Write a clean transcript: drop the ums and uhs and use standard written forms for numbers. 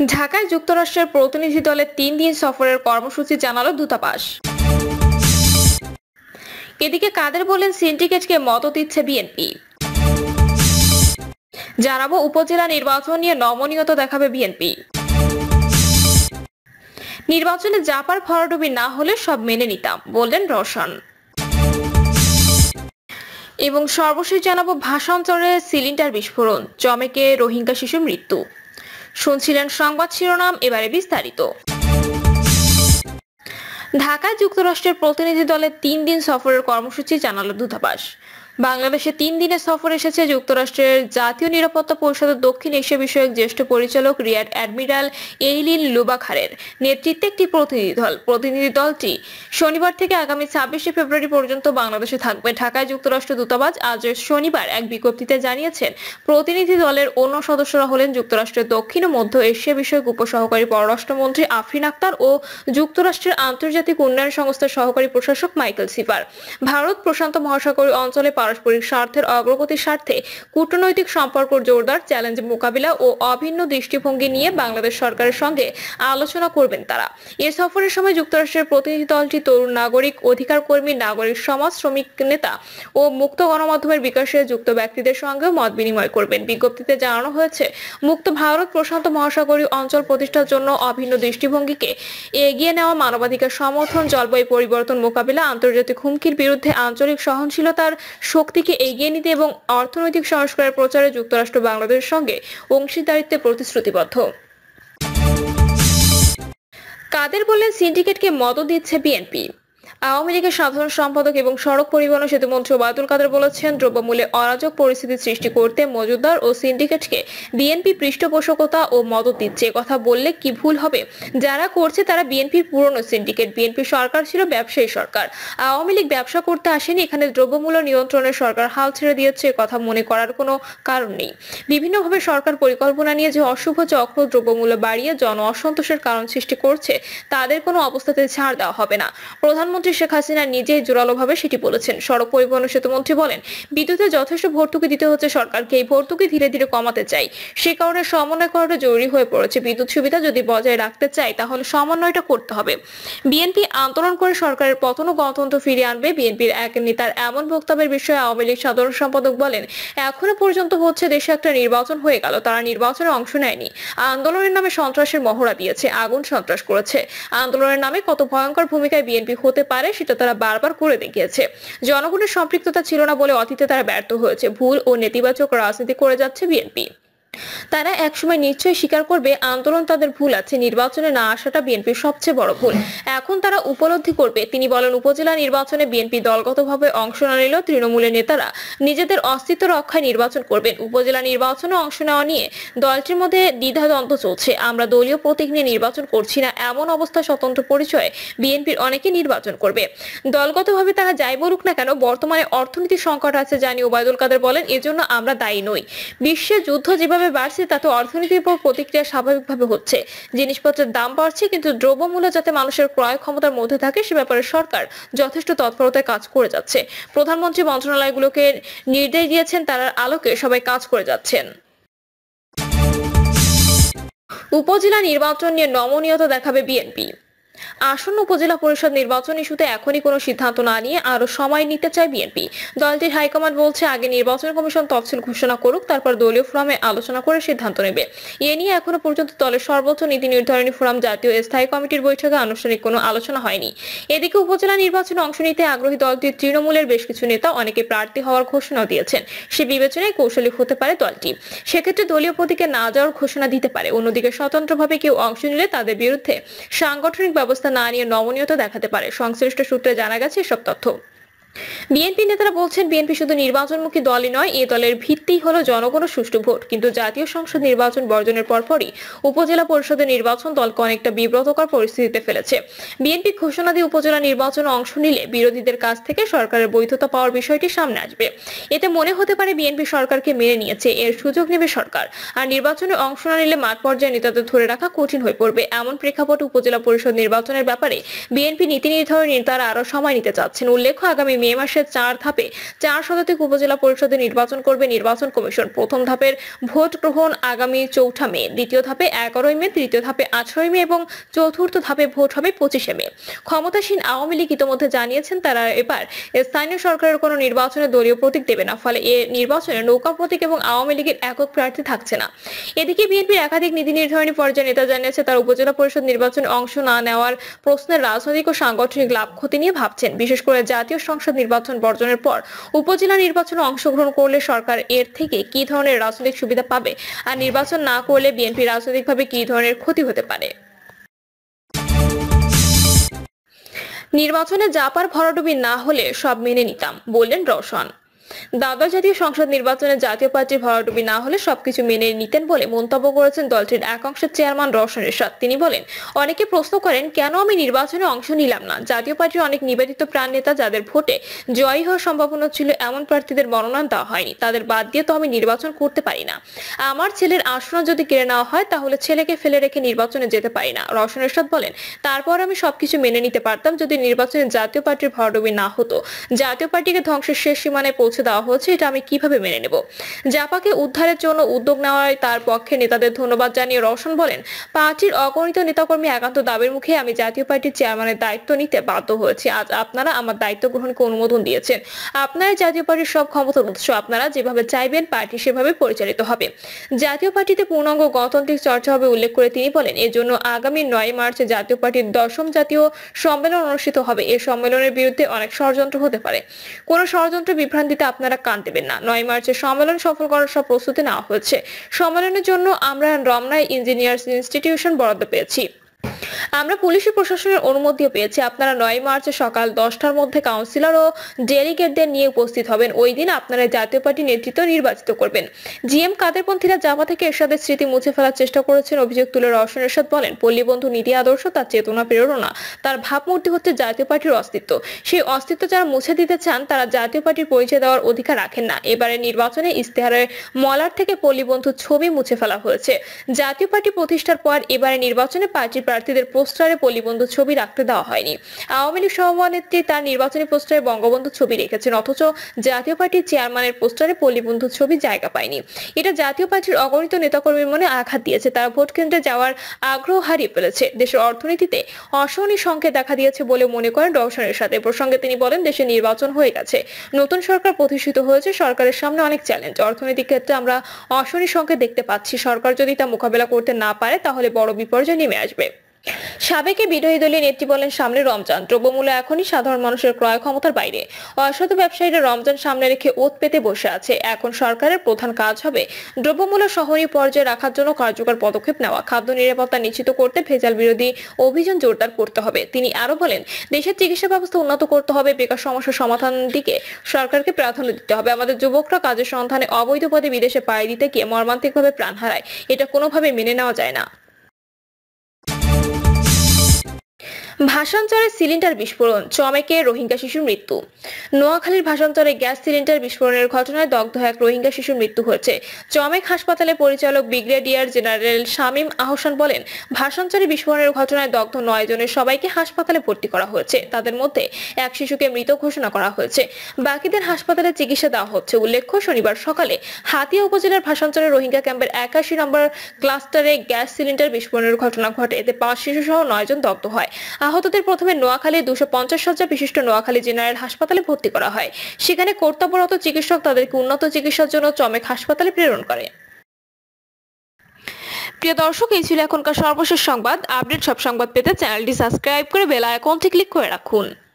ঢাকায় যুক্তরাষ্ট্রের প্রতিনিধি দলের 3 দিন সফরের কর্মসূচি জানালো দূতাবাস। এদিকে কাদের বলেন সিন্ডিকেটকে মদত দিচ্ছে বিএনপি। জানাবো উপজেলা নির্বাচন নিয়ে নমনীয়তা দেখাবে বিএনপি। নির্বাচনে জাপার ভরাডুবি না হলে সব মেনে নিতাম বললেন রওশন। এবং সর্বশেষ জানাবো ভাষান্তরে সিলিন্ডার বিস্ফোরণ, চমেকে রোহিঙ্গা শিশুর মৃত্যু। শুনছিলেন সংবাদ শিরোনাম, এবারে বিস্তারিত। ঢাকায় যুক্তরাষ্ট্রের প্রতিনিধি দলের 3 দিন সফরের কর্মসূচি জানালো দূতাবাস। বাংলাদেশে 3 দিনের সফর এসেছে যুক্তরাষ্ট্রের জাতীয় নিরাপত্তা পরিষদের দক্ষিণ এশিয়া বিষয়ক জ্যেষ্ঠ পরিচালক রিয়াড অ্যাডমিরাল এইলিন লুবাখারের নেতৃত্বে একটি প্রতিনিধি দলটি শনিবার থেকে আগামী 26শে ফেব্রুয়ারি পর্যন্ত বাংলাদেশে থাকবে। ঢাকায় যুক্তরাষ্ট্র দূতাবাস আজ শনিবার এক বিজ্ঞপ্তিতে জানিয়েছেন, প্রতিনিধি দলের অন্য সদস্যরা হলেন যুক্তরাষ্ট্রের দক্ষিণ ও মধ্য এশিয়া বিষয়ক উপসহকারী পররাষ্ট্রমন্ত্রী আফরিন আক্তার ও যুক্তরাষ্ট্রের আন্তর্জাতিক উন্নয়ন সংস্থার সহকারী প্রশাসক মাইকেল সিফার। ভারত প্রশান্ত মহাসাগরীয় অঞ্চলে পারস্পরিক স্বার্থের অগ্রগতির স্বার্থে কূটনৈতিক সম্পর্ক জোরদার, চ্যালেঞ্জ মোকাবিলা ও অভিন্ন দৃষ্টিভঙ্গি নিয়ে বাংলাদেশ সরকারের সঙ্গে আলোচনা করবেন তারা। এ সফরের সময় যুক্তরাষ্ট্রের প্রতিনিধি দলটি তরুণ নাগরিক অধিকার কর্মী, নাগরিক সমাজ, শ্রমিক নেতা ও মুক্ত গণমাধ্যমের বিকাশে যুক্ত ব্যক্তিদের সঙ্গেও মত বিনিময় করবেন। বিজ্ঞপ্তিতে জানানো হয়েছে, মুক্ত ভারত প্রশান্ত মহাসাগরীয় অঞ্চল প্রতিষ্ঠার জন্য অভিন্ন দৃষ্টিভঙ্গিকে এগিয়ে নেওয়া, মানবাধিকার সমর্থন, জলবায়ু পরিবর্তন মোকাবিলা, আন্তর্জাতিক হুমকির বিরুদ্ধে আঞ্চলিক সহনশীলতার শক্তিকে এগিয়ে নিতে এবং অর্থনৈতিক সংস্কারের প্রচারে যুক্তরাষ্ট্র বাংলাদেশের সঙ্গে অংশীদারিত্বে প্রতিশ্রুতিবদ্ধ। কাদের বললেন সিন্ডিকেটকে মদত দিচ্ছে বিএনপি। আওয়ামী লীগের সাধারণ সম্পাদক এবং সড়ক পরিবহন ও সেতুমন্ত্রী ওবায়দুল কাদের বলেছেন, দ্রব্যমূল্যে অরাজক পরিস্থিতি সৃষ্টি করতে মজুতদার ও সিন্ডিকেটকে বিএনপি পৃষ্ঠপোষকতা ও মদত দিচ্ছে। কথা বললে কি ভুল হবে? যারা করছে তারা বিএনপির পুরনো সিন্ডিকেট। বিএনপি সরকার ছিল ব্যবসায়ী সরকার, আওয়ামী লীগ ব্যবসা করতে আসেনি। এখানে দ্রব্যমূল্য নিয়ন্ত্রণের সরকার হাল ছেড়ে দিয়েছে, কথা মনে করার কোনো কারণ নেই। বিভিন্নভাবে সরকার পরিকল্পনা নিয়ে যে অশুভ চক্র দ্রব্যমূল্য বাড়িয়ে জন অসন্তোষের কারণ সৃষ্টি করছে, তাদের কোনো অবস্থাতে ছাড় দেওয়া হবে না। প্রধানমন্ত্রী শেখ হাসিনা নিজেই জোরালোভাবে সেটি বলেছেন। সড়ক পরিবহন ও সেতুমন্ত্রী বলেন, বিদ্যুতে যথেষ্ট ভর্তুকি দিতে হচ্ছে সরকারকে, এই ভর্তুকি ধীরে ধীরে কমাতে চাই। সে কারণে সমন্বয় করাটা জরুরি হয়ে পড়েছে। বিদ্যুৎ সুবিধা যদি বজায় রাখতে চাই তাহলে সমন্বয়টা করতে হবে। বিএনপি আন্দোলন করে সরকারের পতন ও গণতন্ত্র ফিরিয়ে আনবে। বিএনপির এক নেতার এমন বক্তব্যের বিষয়ে আওয়ামী লীগ সাধারণ সম্পাদক বলেন, এখনো পর্যন্ত হচ্ছে দেশে একটা নির্বাচন হয়ে গেল, তারা নির্বাচনে অংশ নেয়নি। আন্দোলনের নামে সন্ত্রাসের মহড়া দিয়েছে, আগুন সন্ত্রাস করেছে। আন্দোলনের নামে কত ভয়ঙ্কর ভূমিকায় বিএনপি হতে পারে সেটা তারা বারবার করে দেখিয়েছে। জনগণের সম্পৃক্ততা ছিল না বলে অতীতে তারা ব্যর্থ হয়েছে। ভুল ও নেতিবাচক রাজনীতি করে যাচ্ছে বিএনপি। তারা একসময় নিশ্চয়ই স্বীকার করবে আন্দোলন তাদের ভুল আছে, নির্বাচনে না আসাটা বিএনপির সবচেয়ে বড় ভুল। এখন তারা উপলব্ধি করবে। তিনি বলেন, উপজেলা নির্বাচনে বিএনপি দলগতভাবে অংশ না নিলেও তৃণমূলের নেতারা নিজেদের অস্তিত্ব রক্ষায় নির্বাচন করবেন। উপজেলা নির্বাচনে অংশ নেওয়া নিয়ে দলটির মধ্যে দ্বিধাদ্বন্দ্ব চলছে। আমরা দলীয় প্রতীক নিয়ে নির্বাচন করছি না, এমন অবস্থায় স্বতন্ত্র পরিচয়ে বিএনপির অনেকে নির্বাচন করবে। দলগতভাবে তারা যাই বলুক না কেন, বর্তমানে অর্থনৈতিক সংকট আছে জানি ওবায়দুল কাদের বলেন, এজন্য আমরা দায়ী নই। বিশ্বে যুদ্ধ যেভাবে বাড়ছে তাতে অর্থনীতির উপর প্রতিক্রিয়া স্বাভাবিকভাবে হচ্ছে। জিনিসপত্রের দাম বাড়ছে, কিন্তু দ্রব্যমূল্য যাতে মানুষের ক্রয় ক্ষমতার মধ্যে থাকে সে ব্যাপারে সরকার যথেষ্ট তৎপরতায় কাজ করে যাচ্ছে। প্রধানমন্ত্রী মন্ত্রণালয়গুলোকে নির্দেশ দিয়েছেন, তার আলোকে সবাই কাজ করে যাচ্ছেন। উপজেলা নির্বাচন নিয়ে নমনীয়তা দেখাবে বিএনপি। আসন্ন উপজেলা পরিষদ নির্বাচন ইস্যুতে এখনই কোনো সিদ্ধান্ত না নিয়ে আরো সময় নিতে চায় বিএনপি। দলটির হাইকমান্ড বলছে, আগে নির্বাচন কমিশন তফসিল ঘোষণা করুক, তারপর দলীয় ফোরামে আলোচনা করে সিদ্ধান্ত নেবে। এ নিয়ে এখনো পর্যন্ত দলের সর্বোচ্চ নীতি নির্ধারণী ফোরাম জাতীয় স্থায়ী কমিটির বৈঠকে আনুষ্ঠানিক কোনো আলোচনা হয়নি। এদিকে উপজেলা নির্বাচনে অংশ নিতে আগ্রহী দলটির তৃণমূলের বেশ কিছু নেতা অনেকে প্রার্থী হওয়ার ঘোষণাও দিয়েছেন। সে বিবেচনায় কৌশলী হতে পারে দলটি, সেক্ষেত্রে দলীয় প্রতীকে না যাওয়ার ঘোষণা দিতে পারে। অন্যদিকে স্বতন্ত্রভাবে কেউ অংশ নিলে তাদের বিরুদ্ধে সাংগঠনিক ব্যবস্থা না নিয়ে নমনীয়তা দেখাতে পারে। সংশ্লিষ্ট সূত্রে জানা গেছে এসব তথ্য। বিএনপি নেতারা বলছেন, বিএনপি শুধু নির্বাচনমুখী দলই নয়, এই দলের ভিত্তি হলো জনগণ ও সুষ্ঠু ভোট। কিন্তু জাতীয় সংসদ নির্বাচন বর্জনের পরপরই উপজেলা পরিষদের নির্বাচন দলকে অনেকটা বিব্রতকর পরিস্থিতিতে ফেলেছে। বিএনপি ঘোষণা দিয়ে উপজেলা নির্বাচনে অংশ নিলে বিরোধীদের কাছ থেকে সরকারের বৈধতা পাওয়ার বিষয়টি সামনে আসবে। এতে মনে হতে পারে বিএনপি সরকারকে মেনে নিয়েছে, এর সুযোগ নেবে সরকার। আর নির্বাচনে অংশ না নিলে মাঠ পর্যায়ে নেতাদের ধরে রাখা কঠিন হয়ে পড়বে। এমন প্রেক্ষাপটে উপজেলা পরিষদ নির্বাচনের ব্যাপারে বিএনপি নীতি নির্ধারণী তারা আরো সময় নিতে চাচ্ছেন। উল্লেখ্য, আগামী মে মাসের 4 ধাপে 4 শতাধিক উপজেলা পরিষদের নির্বাচন করবে নির্বাচন কমিশন। প্রথম ধাপের ভোট গ্রহণ আগামী 4 মে, দ্বিতীয় ধাপে 11 মে, তৃতীয় ধাপে 18 মে এবং চতুর্থ ধাপে ভোট হবে 25 মে। ক্ষমতাসীন আওয়ামী লীগ ইতিমধ্যে জানিয়েছেন তারা এবার স্থানীয় সরকারের কোনো নির্বাচনে দলীয় প্রতীক দেবে না, ফলে এ নির্বাচনে নৌকা প্রতীক এবং আওয়ামী লীগের একক প্রার্থী থাকছে না। এদিকে বিএনপির একাধিক নীতি নির্ধারণী পর্যায়ের নেতা জানিয়েছে তারা উপজেলা পরিষদ নির্বাচনে অংশ না নেওয়ার প্রশ্নের রাজনৈতিক ও সাংগঠনিক লাভ ক্ষতি নিয়ে ভাবছেন। বিশেষ করে জাতীয় সংসদ নির্বাচন বর্জনের পর উপজেলা নির্বাচনে অংশগ্রহণ করলে সরকার এর থেকে কি ধরনের রাজনৈতিক সুবিধা পাবে, আর নির্বাচন না করলে বিএনপি রাজনৈতিকভাবে কি ধরনের ক্ষতি হতে পারে। নির্বাচনে জাপার ভরাডুবি না হলে সব মেনে নিতাম, বললেন রওশন। দ্বাদশ জাতীয় সংসদ নির্বাচনে জাতীয় পার্টির ভরাডুবি না হলে সবকিছু মেনে নিতেন বলে মন্তব্য করেছেন দলটির একাংশের চেয়ারম্যান রওশন এরশাদ। তিনি বলেন, অনেকে প্রশ্ন করেন কেন আমি নির্বাচনে অংশ নিলাম না। জাতীয় পার্টির অনেক নিবেদিত প্রাণ নেতা যাদের ভোটে জয়ী হওয়ার সম্ভাবনা ছিল এমন প্রার্থীদের মনোনয়ন দেওয়া হয়নি, তাদের বাদ দিয়ে তো আমি নির্বাচন করতে পারি না। আমার ছেলের আসন যদি কেড়ে নেওয়া হয় তাহলে ছেলেকে ফেলে রেখে নির্বাচনে যেতে পারি না। রওশন এরশাদ বলেন, তারপর আমি সবকিছু মেনে নিতে পারতাম যদি নির্বাচনে জাতীয় পার্টির ভরাডুবি না হতো। জাতীয় পার্টিকে ধ্বংসের শেষ সীমানায় পৌঁছে দেওয়া হচ্ছে, এটা আমি কিভাবে মেনে নেব। জাপাকে উদ্ধারের জন্য উদ্যোগ নেওয়ায় তার পক্ষে নেতাদের ধন্যবাদ জানিয়ে রওশন বলেন, পার্টির অগণিত নেতাকর্মী একান্ত দাবির মুখে আমি জাতীয় পার্টির চেয়ারম্যানের দায়িত্ব নিতে বাধ্য হয়েছি। আজ আপনারা আমার দায়িত্ব গ্রহণকে অনুমোদন দিয়েছেন। আপনারা জাতীয় পার্টির সব ক্ষমতার উৎস, আপনারা যেভাবে চাইবেন পার্টি সেভাবে পরিচালিত হবে। জাতীয় পার্টিতে পূর্ণাঙ্গ গণতান্ত্রিক চর্চা হবে উল্লেখ করে তিনি বলেন, এজন্য আগামী 9 মার্চে জাতীয় পার্টির 10ম জাতীয় সম্মেলন অনুষ্ঠিত হবে। এই সম্মেলনের বিরুদ্ধে অনেক ষড়যন্ত্র হতে পারে, কোন ষড়যন্ত্র বিভ্রান্তিতে আপনারা কান দেবেন না। 9 মার্চে সম্মেলন সফল করার সব প্রস্তুতি নেওয়া হয়েছে। সম্মেলনের জন্য আমরা রমনায় ইঞ্জিনিয়ার্স ইনস্টিটিউশন বরাদ্দ পেয়েছি। আমরা পুলিশ প্রশাসনের অনুমতিও পেয়েছি। আপনারা 9 মার্চ সকাল 10টার মধ্যে কাউন্সিলর ও ডেলিগেটদের নিয়ে উপস্থিত হবেন। ওই দিন আপনারা জাতীয় পার্টি নেতৃত্ব নির্বাচিত করবেন। জিএম কাদেরপন্থীরা জাপা থেকে এরশাদের স্মৃতি মুছে ফেলার চেষ্টা করেছেন অভিযোগ তুলে রওশন এরশাদ বলেন, পল্লীবন্ধু নীতি আদর্শ, তার চেতনা প্রেরণা, তার ভাবমূর্তি হচ্ছে জাতীয় পার্টির অস্তিত্ব। সেই অস্তিত্ব যারা মুছে দিতে চান তারা জাতীয় পার্টির পরিচয় দেওয়ার অধিকার রাখেন না। এবারে নির্বাচনে ইস্তেহারের মলার থেকে পল্লীবন্ধুর ছবি মুছে ফেলা হয়েছে। জাতীয় পার্টি প্রতিষ্ঠার পর এবারে নির্বাচনে পার্টির প্রার্থীদের পোস্টারে পল্লীবন্ধুর ছবি রাখতে দেওয়া হয়নি। আওয়ামী লীগ সভানেত্রী তার নির্বাচনী পোস্টারে বঙ্গবন্ধুর ছবি রেখেছেন, অথচ জাতীয় পার্টির চেয়ারম্যানের পোস্টারে পল্লীবন্ধুর ছবি জায়গা পায়নি। এটা জাতীয় পার্টির অগণিত নেতাকর্মীর মনে আঘাত দিয়েছে। তারা ভোট কেন্দ্রে যাওয়ার আগ্রহ হারিয়ে ফেলেছে। দেশের অর্থনীতিতে অশনি সংকেত দেখা দিয়েছে বলে মনে করেন রওশন এরশাদ। এ প্রসঙ্গে তিনি বলেন, দেশে নির্বাচন হয়ে গেছে, নতুন সরকার প্রতিষ্ঠিত হয়েছে, সরকারের সামনে অনেক চ্যালেঞ্জ। অর্থনৈতিক ক্ষেত্রে আমরা অশনি সংকেত দেখতে পাচ্ছি। সরকার যদি তা মোকাবেলা করতে না পারে তাহলে বড় বিপর্যয় নেমে আসবে। সাবেক বিরোধী দলীয় নেত্রী বলেন, সামনে রমজান, দ্রব্যমূল্য এখনই সাধারণ মানুষের ক্রয় ক্ষমতার বাইরে। অসাধু ব্যবসায়ীরা রমজান সামনে রেখে ওত পেতে বসে আছে। এখন সরকারের প্রধান কাজ হবে দ্রব্যমূল্য সহনীয় পর্যায়ে রাখার জন্য কার্যকর পদক্ষেপ নেওয়া। খাদ্য নিরাপত্তা নিশ্চিত করতে ভেজাল বিরোধী অভিযান জোরদার করতে হবে। তিনি আরো বলেন, দেশের চিকিৎসা ব্যবস্থা উন্নত করতে হবে। বেকার সমস্যা সমাধানের দিকে সরকারকে প্রাধান্য দিতে হবে। আমাদের যুবকরা কাজের সন্ধানে অবৈধ পথে বিদেশে পাড়ি দিতে গিয়ে মর্মান্তিকভাবে প্রাণ হারায়। এটা কোনোভাবে মেনে নেওয়া যায় না। ভাষান্তরে সিলিন্ডার বিস্ফোরণ, চমেকে রোহিঙ্গা শিশুর মৃত্যু। নোয়াখালীর ভাষান্তরে গ্যাস সিলিন্ডার বিস্ফোরণের ঘটনায় দগ্ধ এক রোহিঙ্গা শিশুর মৃত্যু হয়েছে। চমেক হাসপাতালের পরিচালক ব্রিগেডিয়ার জেনারেল শামীম আহসান বলেন, ভাষান্তরে বিস্ফোরণের ঘটনায় দগ্ধ 9 জনের সবাইকে হাসপাতালে ভর্তি করা হয়েছে। তাদের মধ্যে এক শিশুকে মৃত ঘোষণা করা হয়েছে, বাকিদের হাসপাতালে চিকিৎসা দেওয়া হচ্ছে। উল্লেখ্য, শনিবার সকালে হাতিয়া উপজেলার ভাষান্তরে রোহিঙ্গা ক্যাম্পের 81 নম্বর ক্লাস্টারে গ্যাস সিলিন্ডার বিস্ফোরণের ঘটনা ঘটে। এতে 5 শিশু সহ 9 জন দগ্ধ হয়। আহতদের প্রথমে নোয়াখালী 250 শয্যা বিশিষ্ট নোয়াখালী জেনারেল হাসপাতালে ভর্তি করা হয়। সেখানে কর্তব্যরত চিকিৎসক তাদেরকে উন্নত চিকিৎসার জন্য চমেক হাসপাতালে প্রেরণ করে। প্রিয় দর্শক, এই ছিল এখনকার সর্বশেষ সংবাদ। আপডেট সব সংবাদ পেতে চ্যানেলটি সাবস্ক্রাইব করে বেল আইকনটি ক্লিক করে রাখুন।